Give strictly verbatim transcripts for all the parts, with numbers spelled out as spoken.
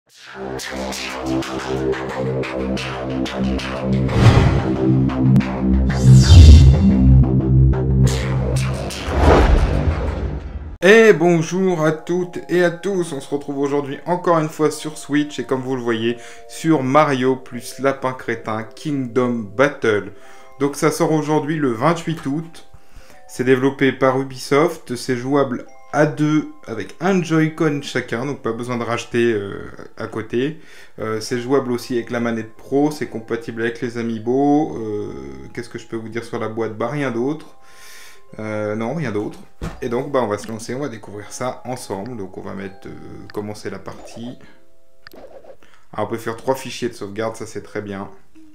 Et bonjour à toutes et à tous, on se retrouve aujourd'hui encore une fois sur Switch et comme vous le voyez sur Mario plus Lapin Crétin Kingdom Battle. Donc ça sort aujourd'hui le vingt-huit août, c'est développé par Ubisoft, c'est jouable à deux avec un Joy-Con chacun, donc pas besoin de racheter euh, à côté. Euh, c'est jouable aussi avec la manette Pro, c'est compatible avec les Amiibo. Euh, Qu'est-ce que je peux vous dire sur la boîte? Bah rien d'autre. Euh, non, rien d'autre. Et donc, bah, on va se lancer, on va découvrir ça ensemble. Donc, on va mettre, euh, commencer la partie. Alors, on peut faire trois fichiers de sauvegarde, ça c'est très bien.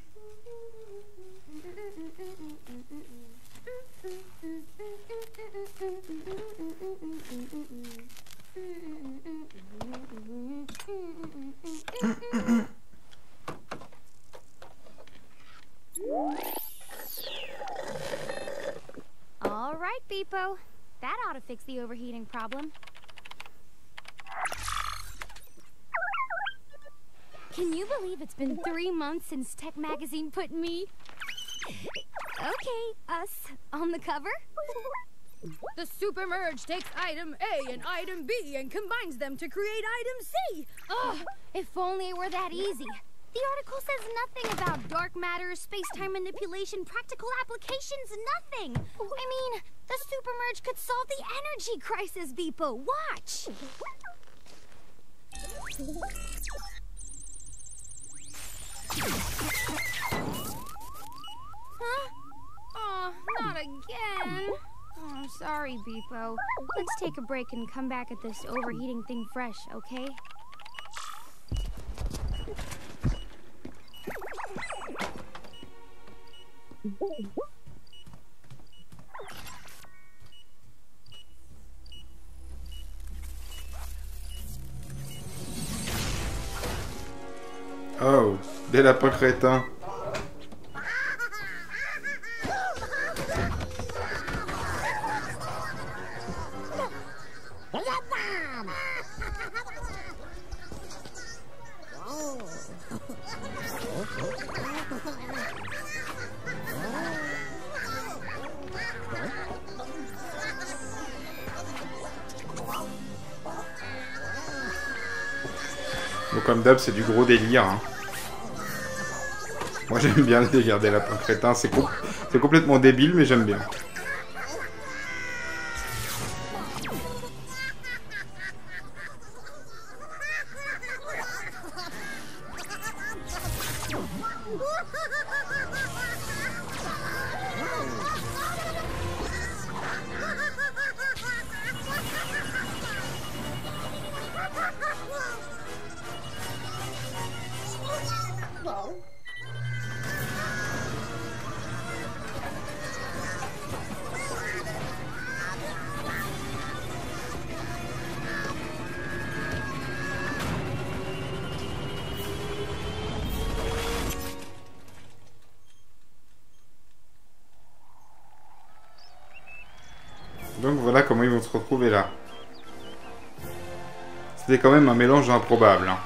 All right, Beepo. That ought to fix the overheating problem. Can you believe it's been three months since Tech Magazine put me... Okay, us, on the cover? The Super Merge takes item A and item B and combines them to create item C! Ugh, if only it were that easy. The article says nothing about dark matter, space-time manipulation, practical applications, nothing! I mean, the Super Merge could solve the energy crisis, Beepo. Watch! Huh? Oh, not again. Oh, sorry, Beepo. Let's take a break and come back at this overheating thing fresh, okay? Oh, des lapins crétins. Bon, comme d'hab, c'est du gros délire. Hein. Moi, j'aime bien le délire des lapins crétins. C'est com complètement débile, mais j'aime bien. Donc voilà comment ils vont se retrouver là. C'était quand même un mélange improbable. Hein.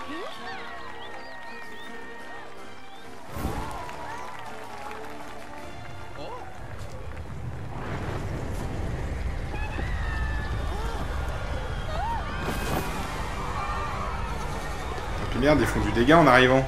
Et merde, ils font du dégât en arrivant.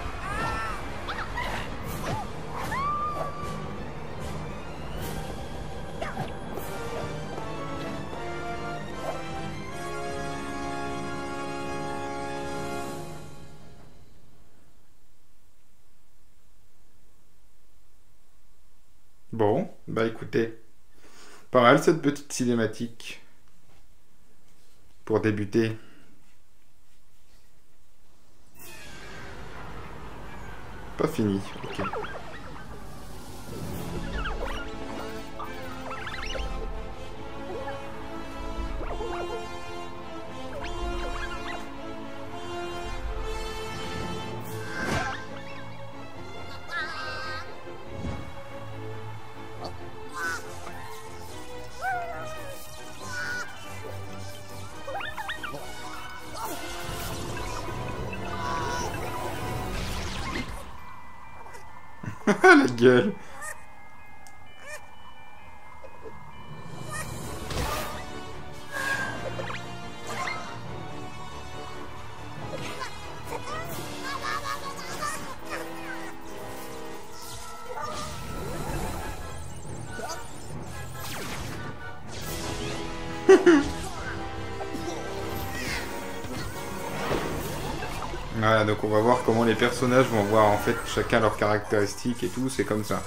Bon, bah écoutez, pas mal cette petite cinématique pour débuter. Pas fini, ok. La gueule. Voilà, donc on va voir comment les personnages vont voir en fait chacun leurs caractéristiques et tout, c'est comme ça.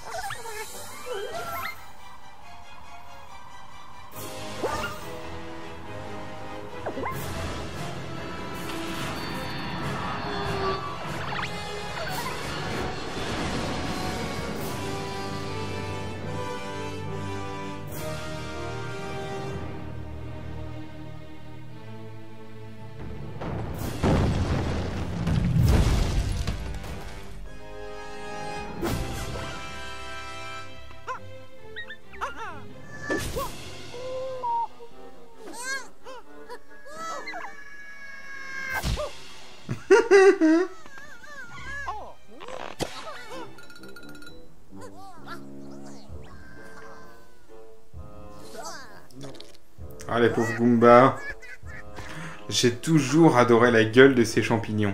Ah, les pauvres Goombas. J'ai toujours adoré la gueule de ces champignons.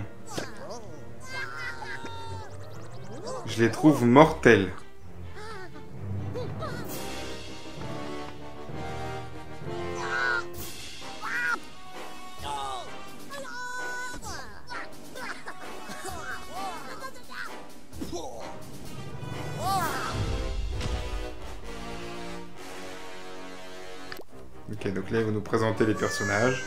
Je les trouve mortels. Ok, donc là, ils vont nous présenter les personnages.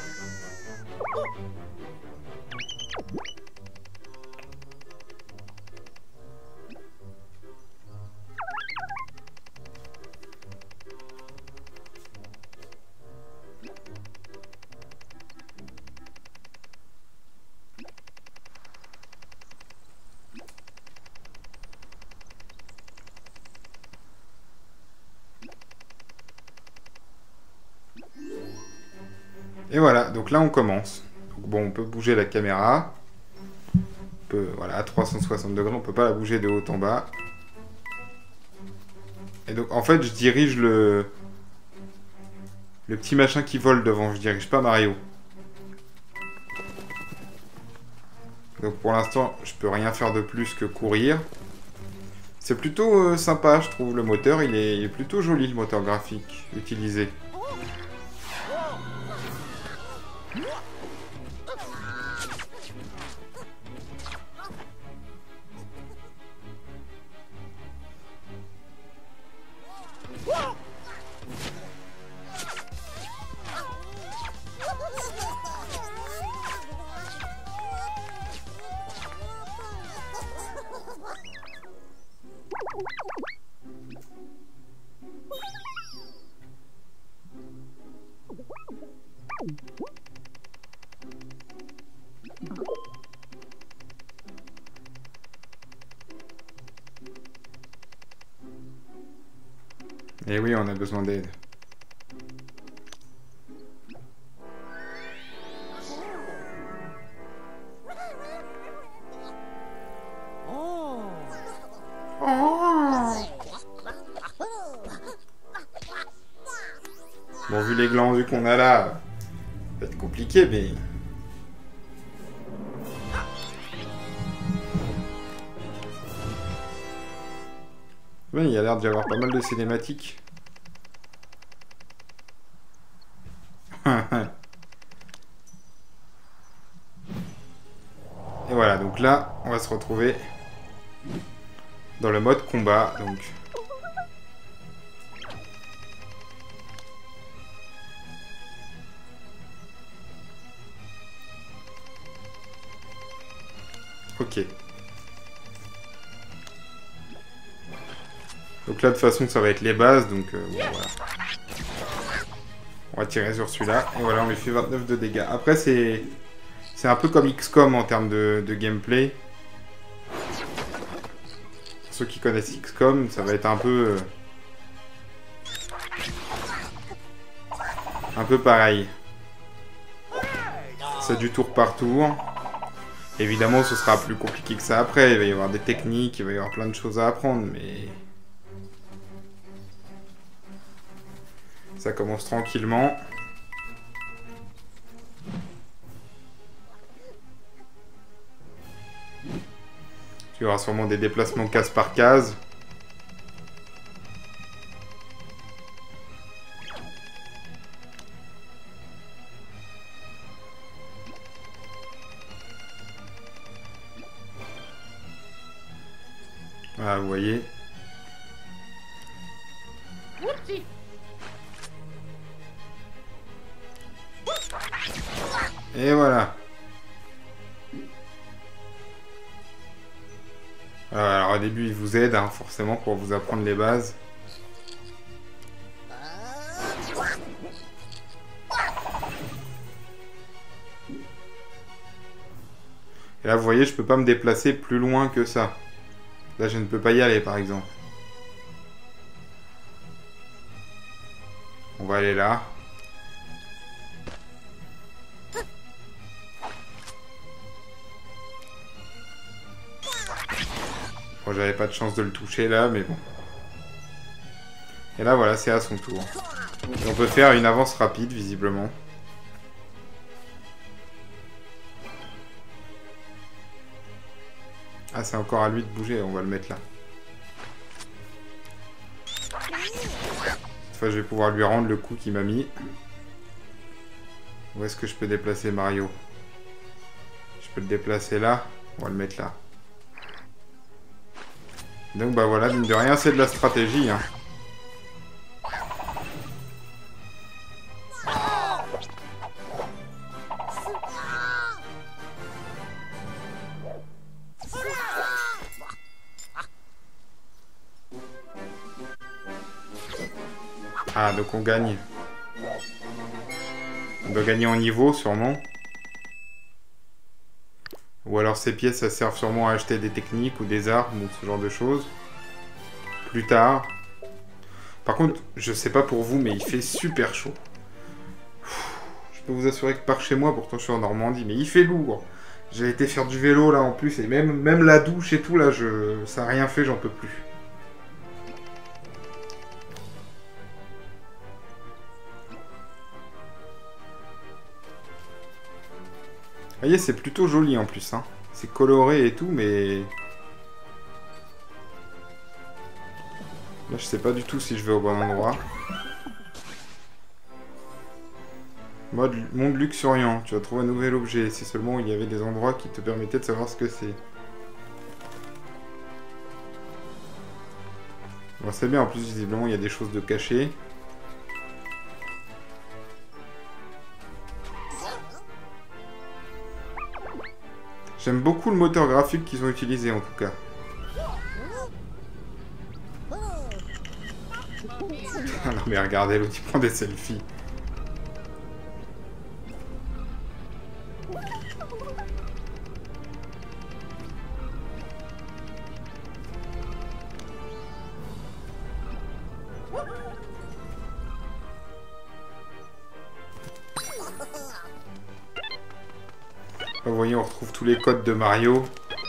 Et voilà, donc là on commence. Donc bon, on peut bouger la caméra. On peut, voilà, à trois cent soixante degrés, on peut pas la bouger de haut en bas. Et donc en fait, je dirige le... Le petit machin qui vole devant, je dirige pas Mario. Donc pour l'instant, je peux rien faire de plus que courir. C'est plutôt euh, sympa, je trouve, le moteur. Il est, il est plutôt joli, le moteur graphique utilisé. Et oui, on a besoin d'aide. Bon, vu les glands, vu qu'on a là, ça va être compliqué, mais... Oui, il y a l'air d'y avoir pas mal de cinématiques. Et voilà, donc là, on va se retrouver dans le mode combat, donc... Ok. Donc là, de toute façon, ça va être les bases, donc euh, bon, voilà. On va tirer sur celui-là, et voilà, on lui fait vingt-neuf de dégâts. Après, c'est c'est un peu comme X COM en termes de, de gameplay. Pour ceux qui connaissent X COM, ça va être un peu... Euh, un peu pareil. C'est du tour par tour. Évidemment, ce sera plus compliqué que ça après. Il va y avoir des techniques, il va y avoir plein de choses à apprendre, mais... ça commence tranquillement. Il y aura sûrement des déplacements case par case. Voilà, vous voyez. Et voilà. Alors au début il vous aide hein, forcément pour vous apprendre les bases. Et là vous voyez je peux pas me déplacer plus loin que ça. Là je ne peux pas y aller par exemple. On va aller là. Bon, j'avais pas de chance de le toucher là, mais bon. Et là, voilà, c'est à son tour. Et on peut faire une avance rapide, visiblement. Ah, c'est encore à lui de bouger, on va le mettre là. Cette fois, je vais pouvoir lui rendre le coup qu'il m'a mis. Où est-ce que je peux déplacer Mario? Je peux le déplacer là, on va le mettre là. Donc bah voilà, mine de rien, c'est de la stratégie. Hein. Ah, donc on gagne. On doit gagner en niveau, sûrement. Ou alors ces pièces, ça sert sûrement à acheter des techniques ou des armes ou ce genre de choses. Plus tard. Par contre, je sais pas pour vous, mais il fait super chaud. Je peux vous assurer que par chez moi, pourtant je suis en Normandie, mais il fait lourd. J'ai été faire du vélo là en plus, et même, même la douche et tout, là, je... ça n'a rien fait, j'en peux plus. Vous voyez, c'est plutôt joli en plus. Hein. C'est coloré et tout, mais... là, je sais pas du tout si je vais au bon endroit. Mode monde luxuriant. Tu as trouvé un nouvel objet. Si seulement il y avait des endroits qui te permettaient de savoir ce que c'est. Bon, c'est bien. En plus, visiblement, il y a des choses de cachées. J'aime beaucoup le moteur graphique qu'ils ont utilisé en tout cas. Ah non mais regardez, l'autre il prend des selfies. Vous voyez, on retrouve tous les codes de Mario.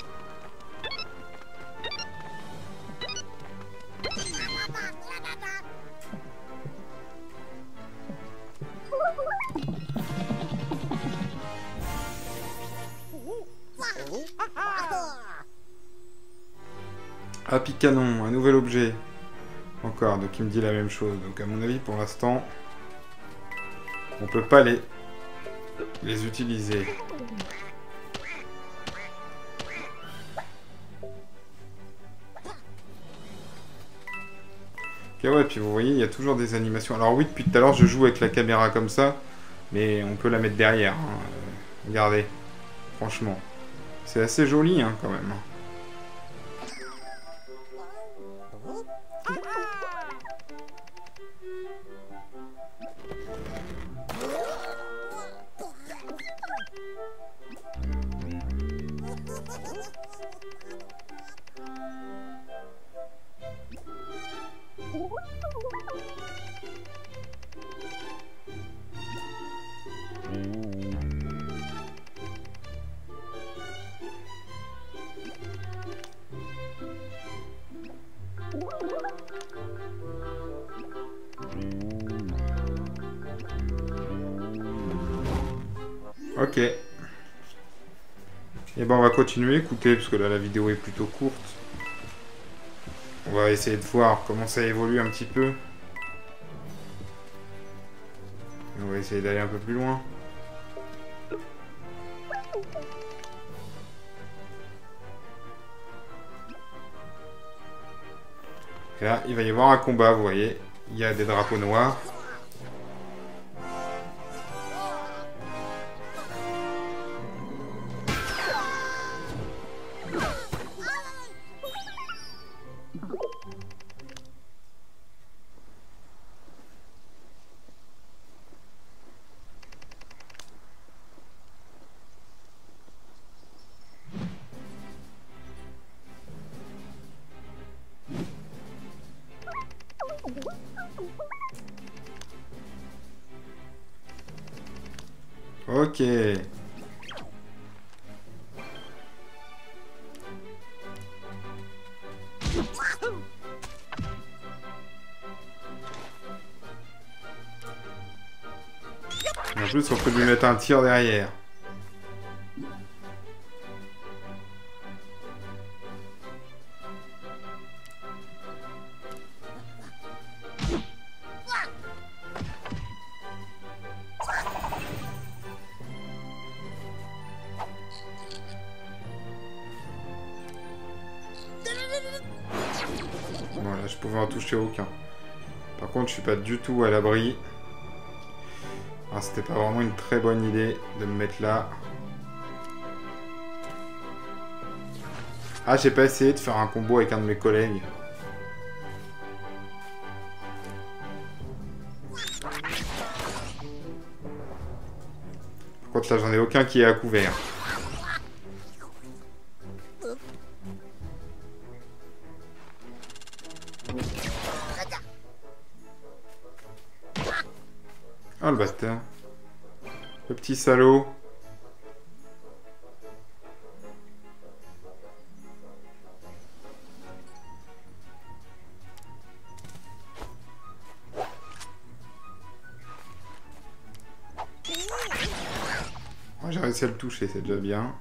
Happy Canon, un nouvel objet. Encore, donc il me dit la même chose. Donc à mon avis, pour l'instant, on peut pas les, les utiliser. Ok, ouais, puis vous voyez, il y a toujours des animations. Alors oui, depuis tout à l'heure, je joue avec la caméra comme ça, mais on peut la mettre derrière. Hein. Euh, regardez, franchement. C'est assez joli, hein, quand même. Ok. Et ben on va continuer, écoutez, parce que là la vidéo est plutôt courte. On va essayer de voir comment ça évolue un petit peu. On va essayer d'aller un peu plus loin. Et là, il va y avoir un combat, vous voyez. Il y a des drapeaux noirs. Ok. En plus, on peut lui mettre un tir derrière. Voilà, je pouvais en toucher aucun. Par contre, je suis pas du tout à l'abri. Ah, c'était pas vraiment une très bonne idée de me mettre là. Ah, j'ai pas essayé de faire un combo avec un de mes collègues. Par contre, là, j'en ai aucun qui est à couvert. Oh, le bâtard. Le petit salaud. Oh, j'ai réussi à le toucher, c'est déjà bien.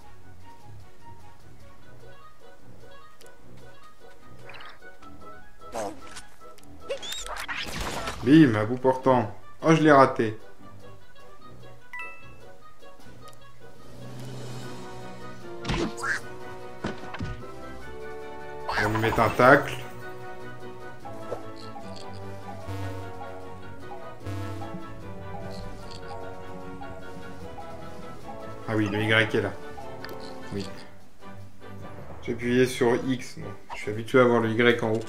Bim, à bout portant. Oh, je l'ai raté. On va lui mettre un tacle. Ah oui, le Y est là. Oui. J'ai appuyé sur X. Non. Je suis habitué à voir le Y en haut.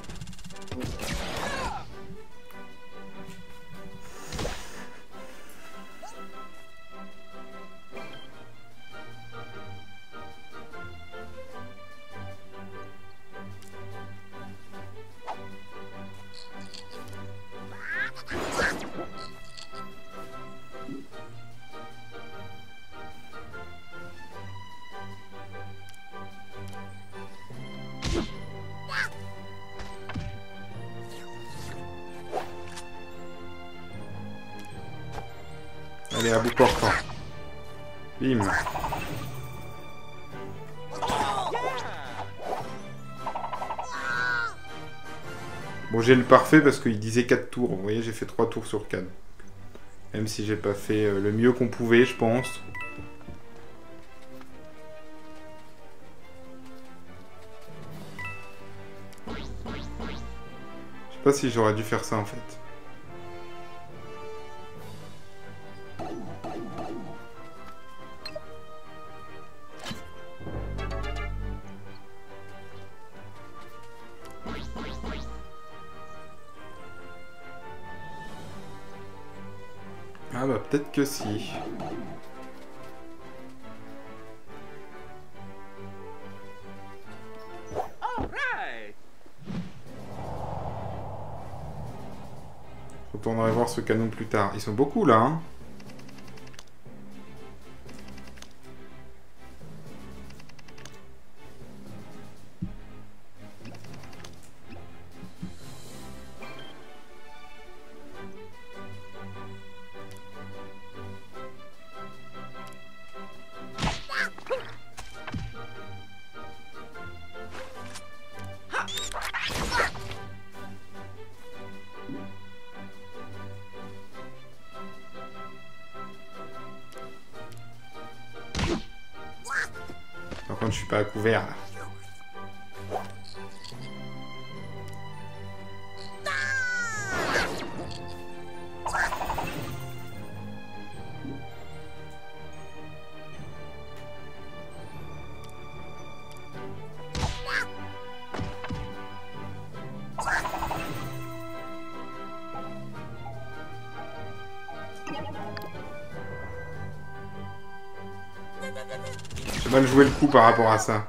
Allez, à bout portant. Bim. Bon, j'ai le parfait parce qu'il disait quatre tours. Vous voyez, j'ai fait trois tours sur quatre. Même si j'ai pas fait euh, le mieux qu'on pouvait, je pense. Je sais pas si j'aurais dû faire ça en fait. Ah bah peut-être que si. Je retournerai voir ce canon plus tard. Ils sont beaucoup là, hein. Quand je suis pas à couvert, là. J'ai mal joué le coup par rapport à ça.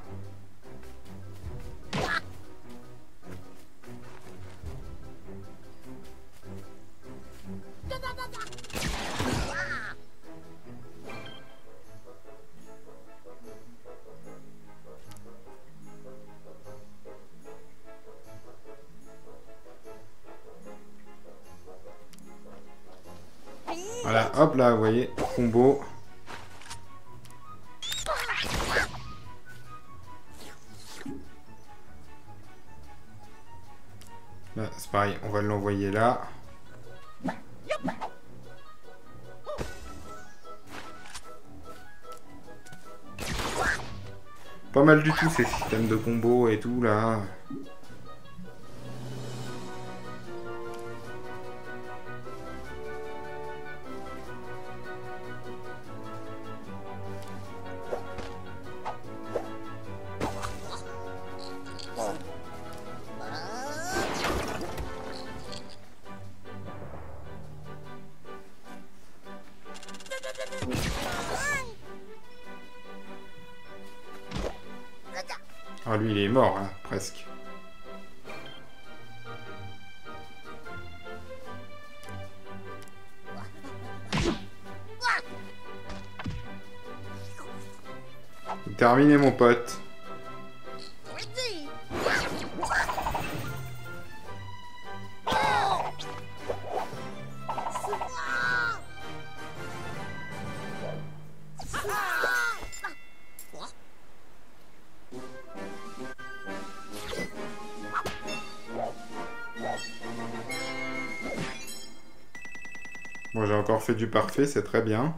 Voilà, hop là, vous voyez, combo. Là, c'est pareil, on va l'envoyer là. Pas mal du tout ces systèmes de combo et tout là. Ah, lui, il est mort, là, presque. Terminé, mon pote. Bon, j'ai encore fait du parfait, c'est très bien.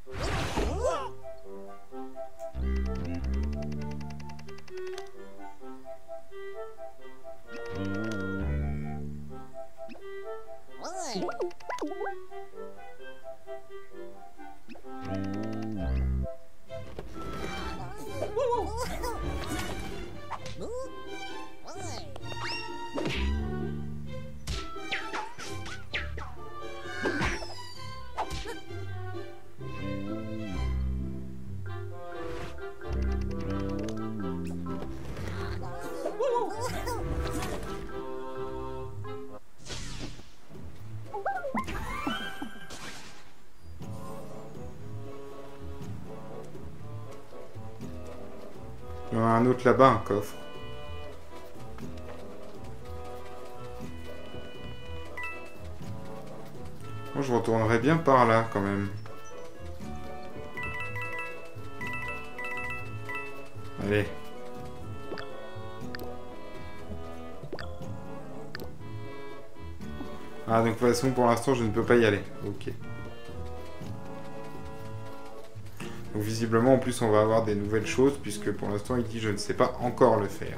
Il y en a un autre là-bas, un coffre. Moi, je retournerai bien par là, quand même. Allez. Ah, donc de toute façon, pour l'instant, je ne peux pas y aller. Ok. Donc visiblement, en plus, on va avoir des nouvelles choses, puisque pour l'instant, il dit « Je ne sais pas encore le faire ».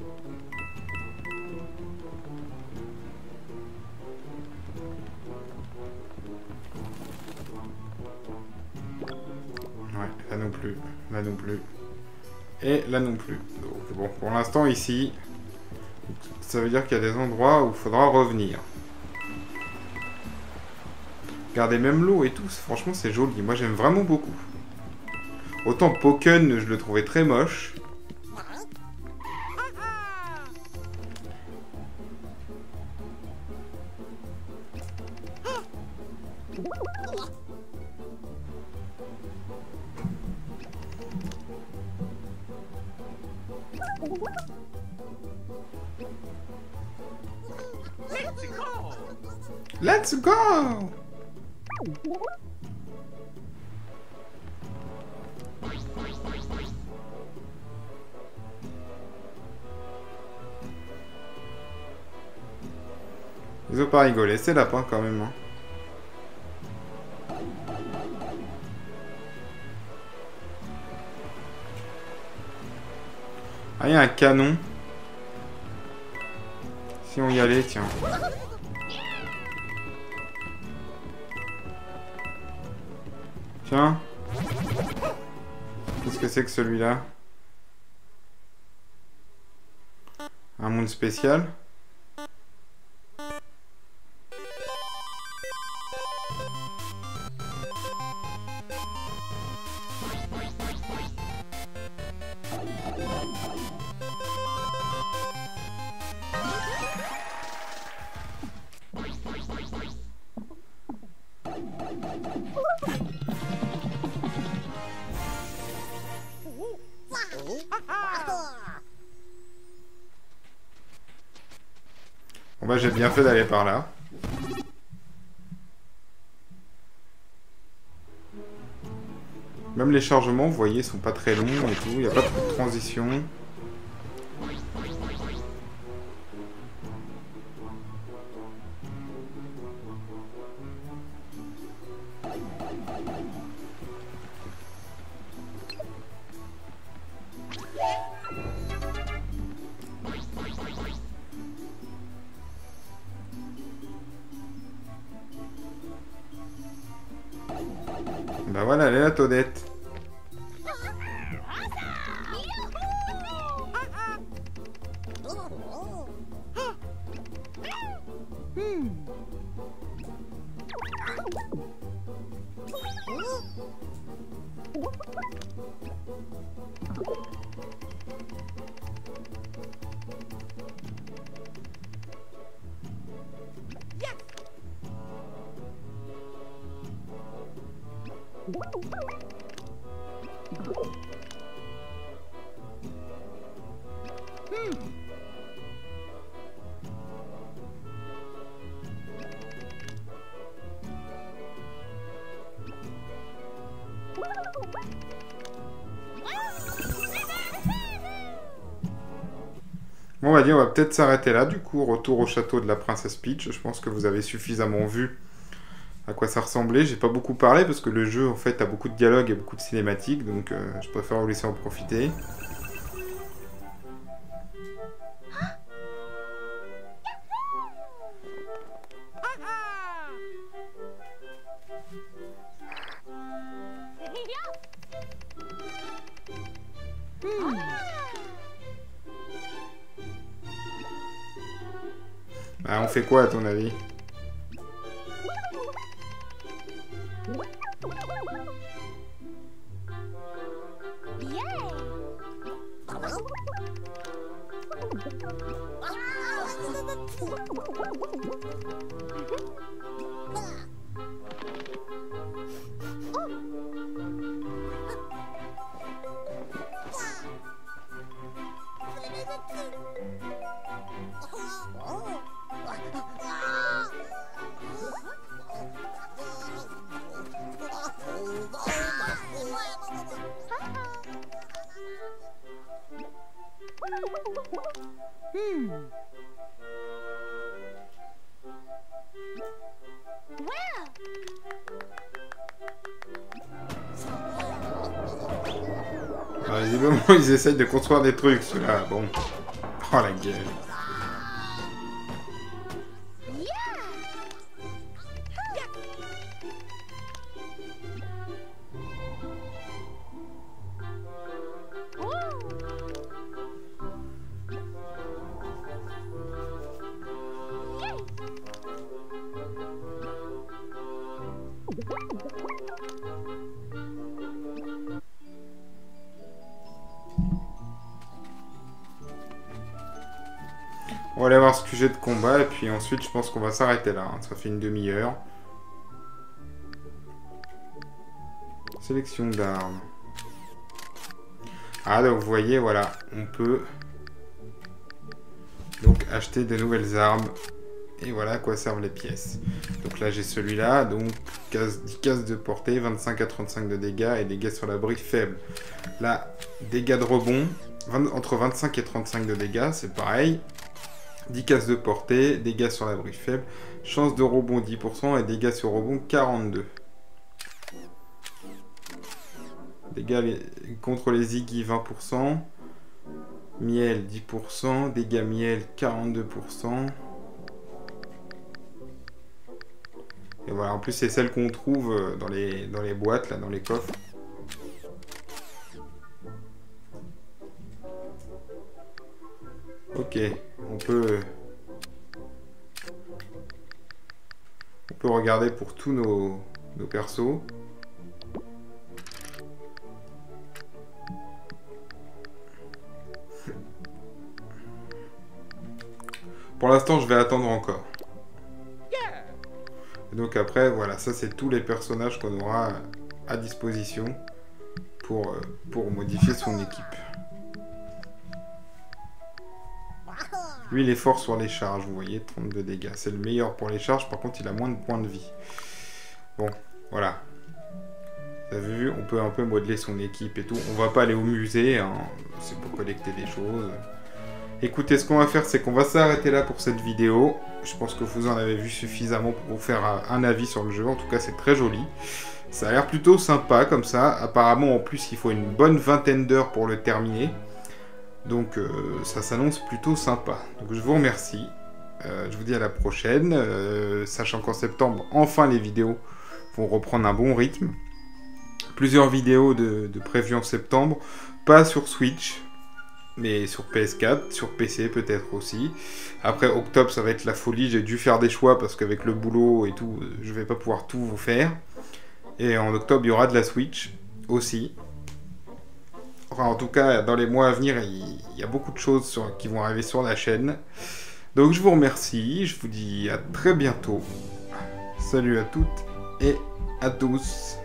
Ouais, là non plus, là non plus. Et là non plus. Donc bon, pour l'instant, ici, ça veut dire qu'il y a des endroits où il faudra revenir. Regardez, même l'eau et tout, franchement, c'est joli. Moi, j'aime vraiment beaucoup. Autant Pokken, je le trouvais très moche. Let's go! Ils ont pas rigolé, c'est lapin quand même. Hein. Ah, il y a un canon. Si on y allait, tiens. Tiens. Qu'est-ce que c'est que celui-là? Un monde spécial. Bon bah j'ai bien fait d'aller par là. Même les chargements, vous voyez, sont pas très longs et tout. Il n'y a pas trop de transition. Bah voilà, elle est la Toadette. Bon, on va dire, on va peut-être s'arrêter là. Du coup, retour au château de la princesse Peach. Je pense que vous avez suffisamment vu à quoi ça ressemblait. J'ai pas beaucoup parlé parce que le jeu, en fait, a beaucoup de dialogues et beaucoup de cinématiques. Donc, euh, je préfère vous laisser en profiter. Ah, on fait quoi à ton avis? Alors, visiblement, ils essayent de construire des trucs, ceux-là. Bon. Oh, la gueule. On va aller voir ce sujet de combat et puis ensuite je pense qu'on va s'arrêter là. Hein. Ça fait une demi-heure. Sélection d'armes. Ah donc vous voyez, voilà, on peut donc acheter de nouvelles armes. Et voilà à quoi servent les pièces. Donc là j'ai celui-là, donc dix cases de portée, vingt-cinq à trente-cinq de dégâts et dégâts sur l'abri faible. Là, dégâts de rebond, vingt, entre vingt-cinq et trente-cinq de dégâts, c'est pareil. dix cases de portée, dégâts sur l'abri faible, chance de rebond dix pour cent et dégâts sur rebond quarante-deux. Dégâts les... contre les Ziggy vingt pour cent. Miel, dix pour cent. Dégâts miel, quarante-deux pour cent. Et voilà, en plus, c'est celle qu'on trouve dans les, dans les boîtes, là, dans les coffres. Ok, on peut... On peut regarder pour tous nos, nos persos. Pour l'instant, je vais attendre encore. Et donc après, voilà, ça c'est tous les personnages qu'on aura à disposition pour, pour modifier son équipe. Lui, il est fort sur les charges, vous voyez, trente-deux dégâts. C'est le meilleur pour les charges, par contre, il a moins de points de vie. Bon, voilà. Vous avez vu, on peut un peu modeler son équipe et tout. On va pas aller au musée, hein. C'est pour collecter des choses. Écoutez, ce qu'on va faire, c'est qu'on va s'arrêter là pour cette vidéo. Je pense que vous en avez vu suffisamment pour vous faire un avis sur le jeu. En tout cas, c'est très joli. Ça a l'air plutôt sympa, comme ça. Apparemment, en plus, il faut une bonne vingtaine d'heures pour le terminer. Donc, euh, ça s'annonce plutôt sympa. Donc, je vous remercie. Euh, je vous dis à la prochaine. Euh, sachant qu'en septembre, enfin, les vidéos vont reprendre un bon rythme. Plusieurs vidéos de, de prévues en septembre. Pas sur Switch, mais sur P S quatre, sur P C peut-être aussi. Après, octobre, ça va être la folie. J'ai dû faire des choix parce qu'avec le boulot et tout, je vais pas pouvoir tout vous faire. Et en octobre, il y aura de la Switch aussi. Enfin, en tout cas, dans les mois à venir, il y a beaucoup de choses sur, qui vont arriver sur la chaîne. Donc, je vous remercie. Je vous dis à très bientôt. Salut à toutes et à tous.